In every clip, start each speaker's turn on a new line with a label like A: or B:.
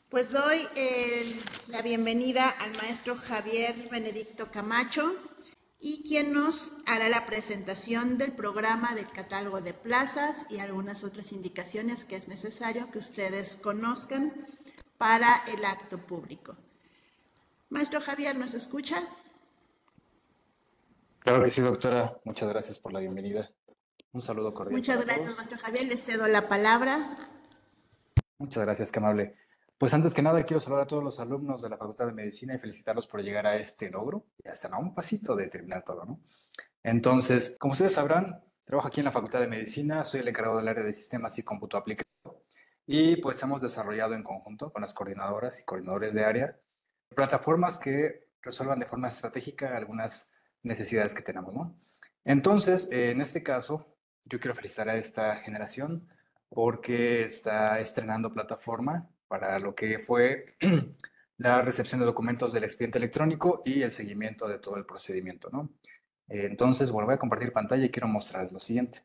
A: Pues doy la bienvenida al maestro Javier Benedicto Camacho y quien nos hará la presentación del programa del catálogo de plazas y algunas otras indicaciones que es necesario que ustedes conozcan para el acto público. Maestro Javier, ¿nos escucha?
B: Claro que sí, doctora. Muchas gracias por la bienvenida. Un saludo cordial
A: Muchas
B: para
A: gracias,
B: todos.
A: maestro Javier. Le cedo la palabra.
B: Muchas gracias, qué amable. Pues antes que nada, quiero saludar a todos los alumnos de la Facultad de Medicina y felicitarlos por llegar a este logro. Ya están a un pasito de terminar todo, ¿no? Entonces, como ustedes sabrán, trabajo aquí en la Facultad de Medicina, soy el encargado del área de sistemas y cómputo aplicado. Y pues hemos desarrollado en conjunto con las coordinadoras y coordinadores de área plataformas que resuelvan de forma estratégica algunas necesidades que tenemos, ¿no? Entonces, en este caso, yo quiero felicitar a esta generación porque está estrenando plataforma para lo que fue la recepción de documentos del expediente electrónico y el seguimiento de todo el procedimiento, ¿no? Entonces, bueno, voy a compartir pantalla y quiero mostrarles lo siguiente.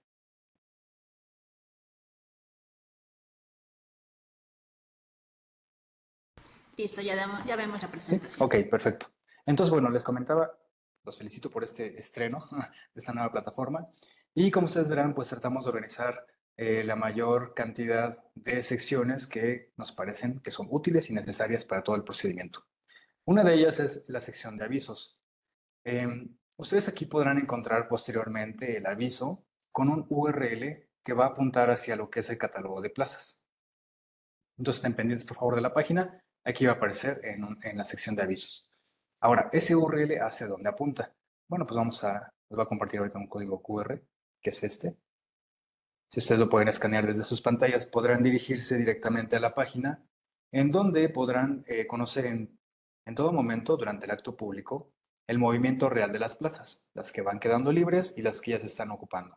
A: Listo, ya vemos la
B: ¿Sí?
A: presentación.
B: Ok, perfecto. Entonces, bueno, les comentaba, los felicito por este estreno de esta nueva plataforma. Y como ustedes verán, pues tratamos de organizar la mayor cantidad de secciones que nos parecen que son útiles y necesarias para todo el procedimiento. Una de ellas es la sección de avisos. Ustedes aquí podrán encontrar posteriormente el aviso con un URL que va a apuntar hacia lo que es el catálogo de plazas. Entonces estén pendientes por favor de la página. Aquí va a aparecer en la sección de avisos. Ahora, ese URL hacia dónde apunta. Bueno, pues les voy a compartir ahorita un código QR, que es este. Si ustedes lo pueden escanear desde sus pantallas, podrán dirigirse directamente a la página en donde podrán conocer en todo momento durante el acto público el movimiento real de las plazas, las que van quedando libres y las que ya se están ocupando.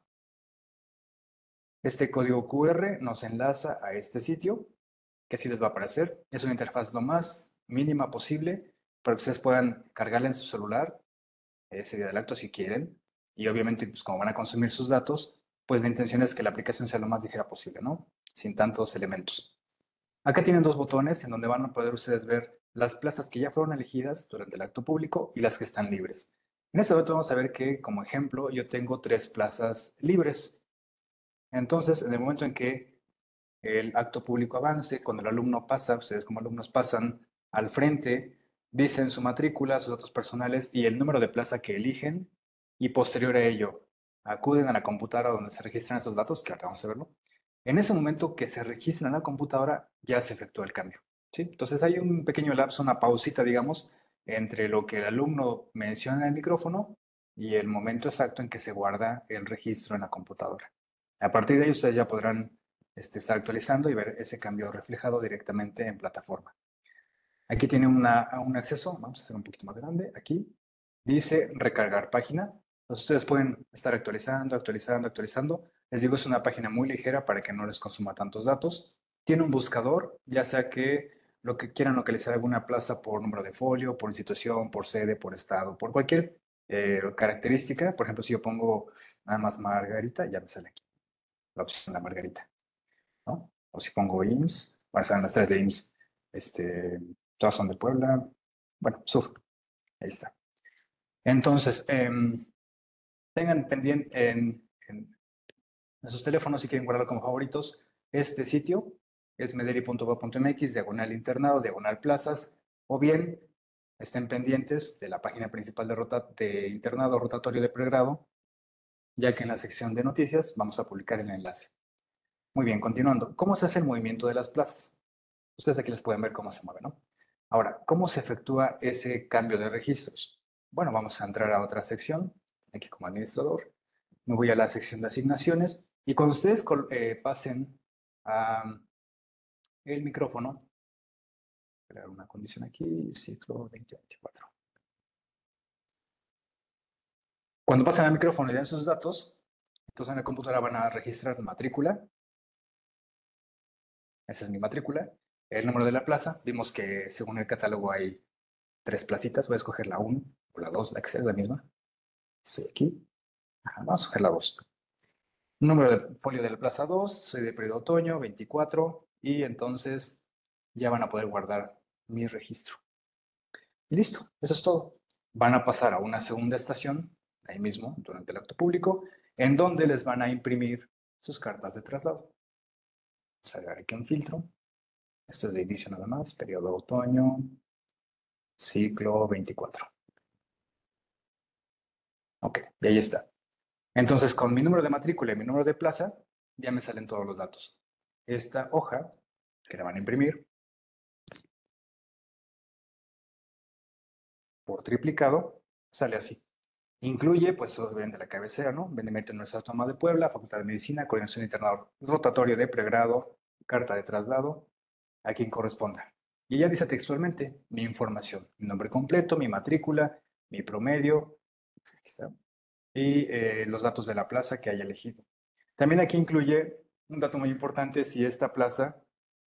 B: Este código QR nos enlaza a este sitio, que así les va a aparecer. Es una interfaz lo más mínima posible para que ustedes puedan cargarla en su celular ese día del acto si quieren. Y obviamente, pues como van a consumir sus datos, pues la intención es que la aplicación sea lo más ligera posible, ¿no? Sin tantos elementos. Acá tienen dos botones en donde van a poder ustedes ver las plazas que ya fueron elegidas durante el acto público y las que están libres. En este momento vamos a ver que, como ejemplo, yo tengo 3 plazas libres. Entonces, en el momento en que el acto público avance, cuando el alumno pasa, ustedes como alumnos pasan al frente, dicen su matrícula, sus datos personales y el número de plaza que eligen y posterior a ello acuden a la computadora donde se registran esos datos, que ahora vamos a verlo. En ese momento que se registran en la computadora ya se efectúa el cambio, ¿sí? Entonces hay un pequeño lapso, una pausita, digamos, entre lo que el alumno menciona en el micrófono y el momento exacto en que se guarda el registro en la computadora. A partir de ahí ustedes ya podrán estar actualizando y ver ese cambio reflejado directamente en plataforma. Aquí tiene un acceso, vamos a hacer un poquito más grande, aquí dice recargar página. Entonces ustedes pueden estar actualizando, actualizando, actualizando. Les digo, es una página muy ligera para que no les consuma tantos datos. Tiene un buscador, ya sea que lo que quieran localizar alguna plaza por número de folio, por institución, por sede, por estado, por cualquier característica. Por ejemplo, si yo pongo nada más Margarita, ya me sale aquí la opción de la Margarita, ¿no? O si pongo IMSS, bueno, están las 3 de IMSS, todas son de Puebla, bueno, sur, ahí está. Entonces, tengan pendiente en sus teléfonos si quieren guardarlo como favoritos, este sitio es mederi.gov.mx, diagonal internado, diagonal plazas, o bien estén pendientes de la página principal de internado rotatorio de pregrado, ya que en la sección de noticias vamos a publicar el enlace. Muy bien, continuando. ¿Cómo se hace el movimiento de las plazas? Ustedes aquí les pueden ver cómo se mueve, ¿no? Ahora, ¿cómo se efectúa ese cambio de registros? Bueno, vamos a entrar a otra sección, aquí como administrador. Me voy a la sección de asignaciones y cuando ustedes pasen a el micrófono, crear una condición aquí, ciclo 2024. Cuando pasen al micrófono y den sus datos, entonces en la computadora van a registrar matrícula. Esa es mi matrícula. El número de la plaza. Vimos que según el catálogo hay 3 placitas. Voy a escoger la 1 o la 2, la que sea, es la misma. Estoy aquí. Ajá, vamos a escoger la 2. Número de folio de la plaza 2. Soy de periodo otoño, 24. Y entonces ya van a poder guardar mi registro. Y listo, eso es todo. Van a pasar a una segunda estación, ahí mismo, durante el acto público, en donde les van a imprimir sus cartas de traslado. Vamos a agregar aquí un filtro. Esto es de inicio nada más, periodo otoño, ciclo 24. Ok, y ahí está. Entonces, con mi número de matrícula y mi número de plaza, ya me salen todos los datos. Esta hoja, que la van a imprimir, por triplicado, sale así. Incluye, pues, los ven de la cabecera, ¿no? Benemérita Universidad Autónoma de Puebla, Facultad de Medicina, Coordinación de Internado Rotatorio de Pregrado, carta de traslado, a quien corresponda. Y ella dice textualmente mi información, mi nombre completo, mi matrícula, mi promedio, aquí está, y los datos de la plaza que haya elegido. También aquí incluye un dato muy importante si esta plaza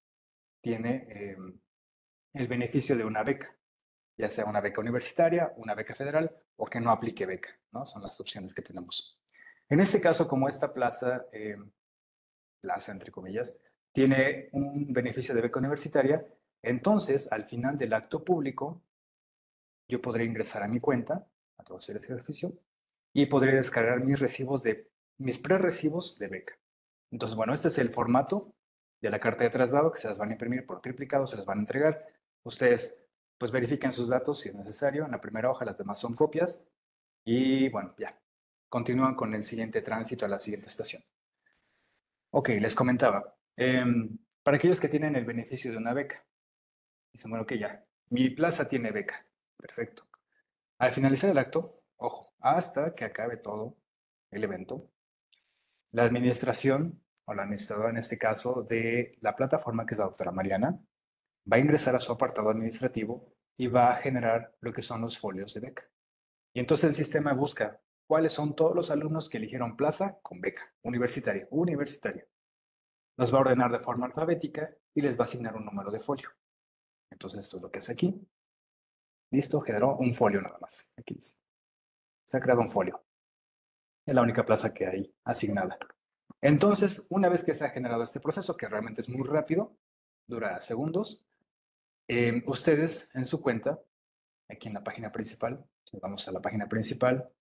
B: tiene el beneficio de una beca, ya sea una beca universitaria, una beca federal o que no aplique beca, ¿no? Son las opciones que tenemos. En este caso, como esta plaza, plaza entre comillas, tiene un beneficio de beca universitaria, entonces al final del acto público yo podré ingresar a mi cuenta, a todo hacer ese ejercicio, y podré descargar mis pre-recibos de beca. Entonces, bueno, este es el formato de la carta de traslado que se las van a imprimir por triplicado, se las van a entregar. Ustedes, pues, verifiquen sus datos si es necesario. En la primera hoja, las demás son copias. Y, bueno, ya. Continúan con el siguiente tránsito a la siguiente estación. Ok, les comentaba. Para aquellos que tienen el beneficio de una beca, dicen, bueno, ok, ya. Mi plaza tiene beca. Perfecto. Al finalizar el acto, ojo, hasta que acabe todo el evento, la administración, o la administradora en este caso, de la plataforma, que es la doctora Mariana, va a ingresar a su apartado administrativo y va a generar lo que son los folios de beca. Y entonces el sistema busca cuáles son todos los alumnos que eligieron plaza con beca, universitaria. Los va a ordenar de forma alfabética y les va a asignar un número de folio. Entonces esto es lo que hace aquí. Listo, generó un folio nada más. Aquí dice. Se ha creado un folio. Es la única plaza que hay asignada. Entonces, una vez que se ha generado este proceso, que realmente es muy rápido, dura segundos, ustedes en su cuenta, aquí en la página principal, si vamos a la página principal,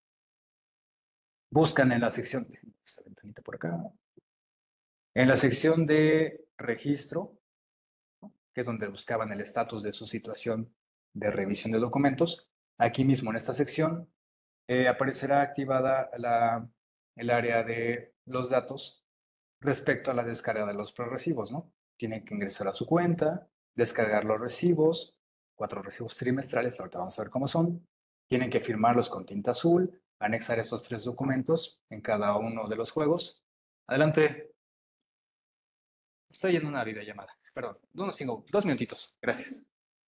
B: buscan en la sección, esta ventanita por acá, en la sección de registro, que es donde buscaban el estatus de su situación de revisión de documentos, aquí mismo en esta sección aparecerá activada el área de los datos respecto a la descarga de los prerecibos, ¿no? Tienen que ingresar a su cuenta, descargar los recibos, 4 recibos trimestrales, ahorita vamos a ver cómo son. Tienen que firmarlos con tinta azul, anexar estos 3 documentos en cada uno de los juegos. Adelante. Estoy en una videollamada, perdón, 2 minutitos, gracias.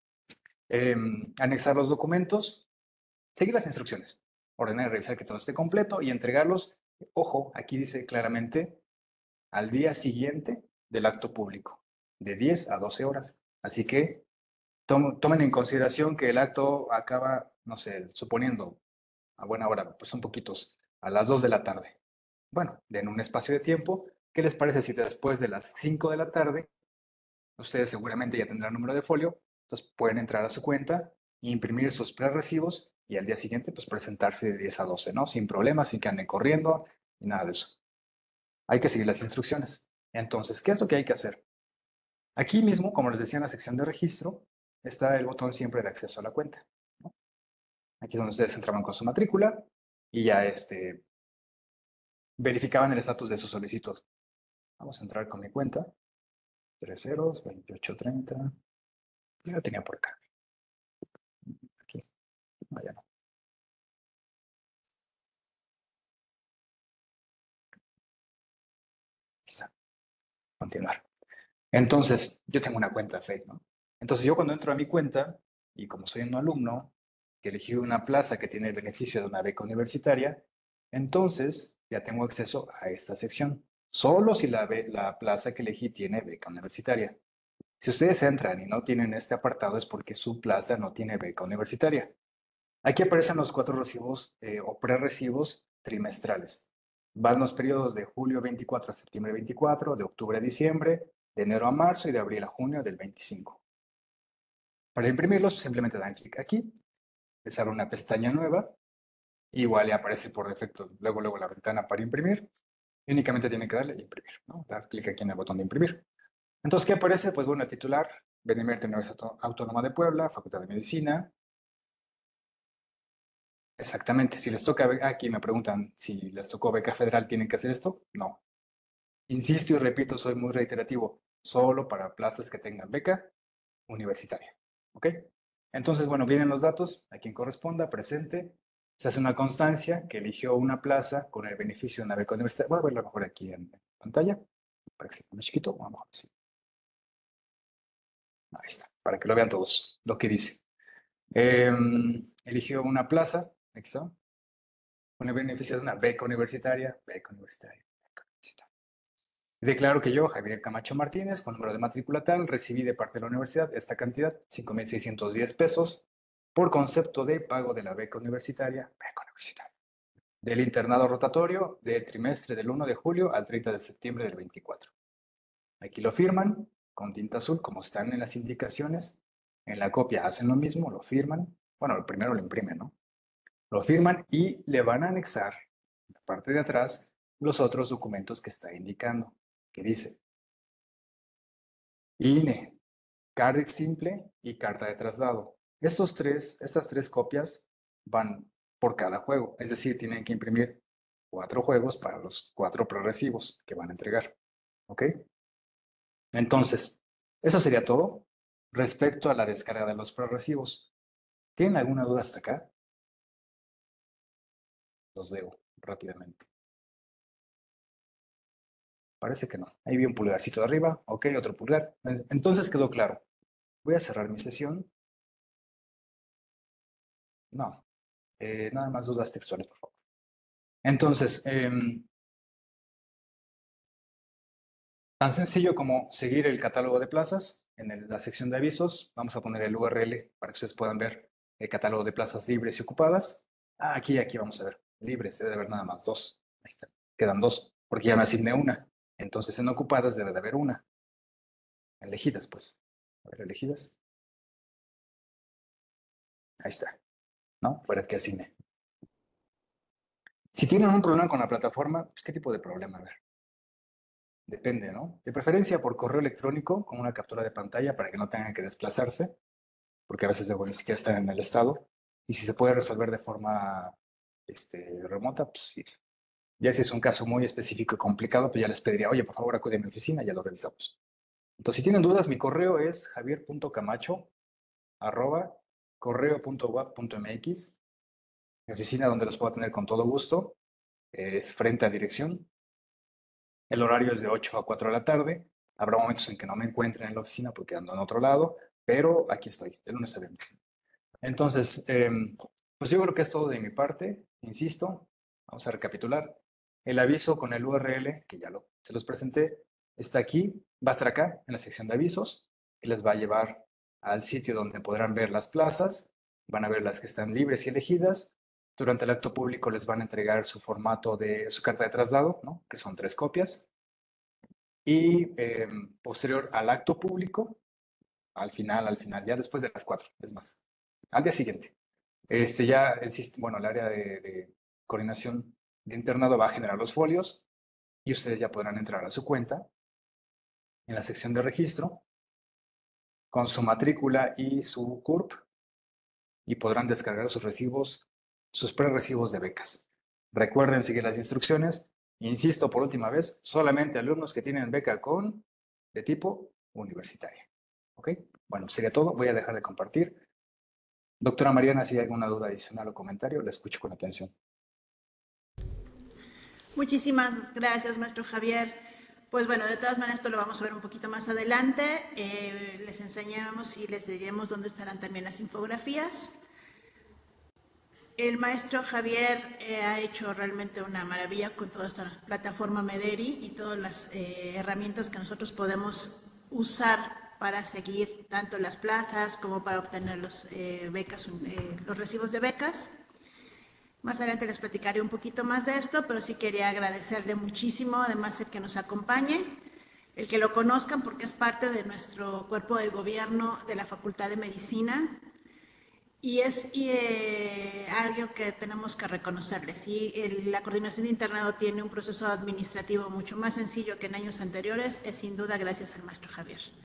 B: Anexar los documentos, seguir las instrucciones, ordenar y revisar que todo esté completo y entregarlos. Ojo, aquí dice claramente al día siguiente del acto público, de 10 a 12 horas. Así que tomen en consideración que el acto acaba, no sé, suponiendo a buena hora, pues son poquitos, a las 2 de la tarde. Bueno, den un espacio de tiempo. ¿Qué les parece si después de las 5 de la tarde, ustedes seguramente ya tendrán número de folio, entonces pueden entrar a su cuenta, imprimir sus pre-recibos y al día siguiente pues presentarse de 10 a 12, ¿no? Sin problemas, sin que anden corriendo y nada de eso. Hay que seguir las instrucciones. Entonces, ¿qué es lo que hay que hacer? Aquí mismo, como les decía en la sección de registro, está el botón siempre de acceso a la cuenta, ¿no? Aquí es donde ustedes entraban con su matrícula y ya verificaban el estatus de su solicitud. Vamos a entrar con mi cuenta. 30 2830. Ya lo tenía por acá. Aquí. No, ya no. Aquí está. Continuar. Entonces, yo tengo una cuenta fake, ¿no? Entonces, yo cuando entro a mi cuenta, y como soy un alumno que elegí una plaza que tiene el beneficio de una beca universitaria, entonces ya tengo acceso a esta sección. Solo si la plaza que elegí tiene beca universitaria. Si ustedes entran y no tienen este apartado es porque su plaza no tiene beca universitaria. Aquí aparecen los 4 recibos o pre-recibos trimestrales. Van los periodos de julio 24 a septiembre 24, de octubre a diciembre, de enero a marzo y de abril a junio del 25. Para imprimirlos, pues simplemente dan clic aquí, les abre una pestaña nueva, igual le aparece por defecto luego la ventana para imprimir, y únicamente tienen que darle imprimir, ¿no? Dar clic aquí en el botón de imprimir. Entonces, ¿qué aparece? Pues bueno, el titular, Benemérita Universidad Autónoma de Puebla, Facultad de Medicina. Exactamente, si les toca, aquí me preguntan si les tocó beca federal, ¿tienen que hacer esto? No. Insisto y repito, soy muy reiterativo, solo para plazas que tengan beca universitaria, ¿ok? Entonces, bueno, vienen los datos, a quien corresponda, presente, se hace una constancia que eligió una plaza con el beneficio de una beca universitaria. Voy a verlo mejor aquí en pantalla, para que sea más chiquito, a lo mejor sí. Ahí está, para que lo vean todos, lo que dice. Eligió una plaza, aquí está, con el beneficio de una beca universitaria, beca universitaria, beca universitaria. Declaro que yo, Javier Camacho Martínez, con número de matrícula tal, recibí de parte de la universidad esta cantidad, 5,610 pesos, por concepto de pago de la beca universitaria, del internado rotatorio del trimestre del 1 de julio al 30 de septiembre del 24. Aquí lo firman con tinta azul, como están en las indicaciones. En la copia hacen lo mismo, lo firman. Bueno, el primero lo imprimen, ¿no? Lo firman y le van a anexar, en la parte de atrás, los otros documentos que está indicando, que dice INE, CARDEX simple y carta de traslado. Estas tres copias van por cada juego, es decir, tienen que imprimir 4 juegos para los 4 prerecibos que van a entregar. ¿Ok? Entonces, eso sería todo respecto a la descarga de los prerecibos. ¿Tienen alguna duda hasta acá? Los leo rápidamente. Parece que no. Ahí vi un pulgarcito de arriba. Ok, otro pulgar. Entonces quedó claro. Voy a cerrar mi sesión. No. Nada más dudas textuales, por favor. Entonces, tan sencillo como seguir el catálogo de plazas. En la sección de avisos vamos a poner el URL para que ustedes puedan ver el catálogo de plazas libres y ocupadas. Aquí vamos a ver. Libres, debe de haber nada más 2. Ahí está. Quedan 2, porque ya me asigné una. Entonces en ocupadas debe de haber una. Elegidas, pues. A ver, elegidas. Ahí está. ¿No? Para que asigné. Si tienen un problema con la plataforma, pues, ¿qué tipo de problema? A ver. Depende, ¿no? De preferencia por correo electrónico con una captura de pantalla para que no tengan que desplazarse, porque a veces ni siquiera están en el estado. Y si se puede resolver de forma remota, pues sí. Ya si es un caso muy específico y complicado, pues ya les pediría, oye, por favor, acude a mi oficina y ya lo revisamos. Entonces, si tienen dudas, mi correo es javier.camacho@correo.uap.mx. Mi oficina, donde los puedo tener con todo gusto, es frente a dirección. El horario es de 8 a 4 de la tarde. Habrá momentos en que no me encuentren en la oficina porque ando en otro lado, pero aquí estoy, de lunes a viernes. Entonces, pues yo creo que es todo de mi parte. Insisto, vamos a recapitular. El aviso con el URL, que ya se los presenté, está aquí, va a estar acá en la sección de avisos, que les va a llevar al sitio donde podrán ver las plazas, van a ver las que están libres y elegidas. Durante el acto público les van a entregar su formato de su carta de traslado, ¿no? Que son 3 copias. Y posterior al acto público, al final, ya después de las 4, es más, al día siguiente, ya existe, bueno, el área de coordinación de internado va a generar los folios y ustedes ya podrán entrar a su cuenta en la sección de registro con su matrícula y su CURP y podrán descargar sus recibos, sus prerecibos de becas. Recuerden seguir las instrucciones. Insisto por última vez, solamente alumnos que tienen beca de tipo universitaria. ¿Ok? Bueno, sería todo. Voy a dejar de compartir. Doctora Mariana, si hay alguna duda adicional o comentario, la escucho con atención.
A: Muchísimas gracias, maestro Javier. Pues bueno, de todas maneras esto lo vamos a ver un poquito más adelante. Les enseñaremos y les diremos dónde estarán también las infografías. El maestro Javier ha hecho realmente una maravilla con toda esta plataforma Mederi y todas las herramientas que nosotros podemos usar para seguir tanto las plazas como para obtener los recibos de becas. Más adelante les platicaré un poquito más de esto, pero sí quería agradecerle muchísimo, además el que nos acompañe. el que lo conozcan porque es parte de nuestro cuerpo de gobierno de la Facultad de Medicina y es algo que tenemos que reconocerle. Si la coordinación de internado tiene un proceso administrativo mucho más sencillo que en años anteriores, es sin duda gracias al maestro Javier.